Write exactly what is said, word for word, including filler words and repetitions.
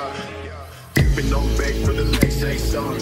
Keeping on back for the next day song.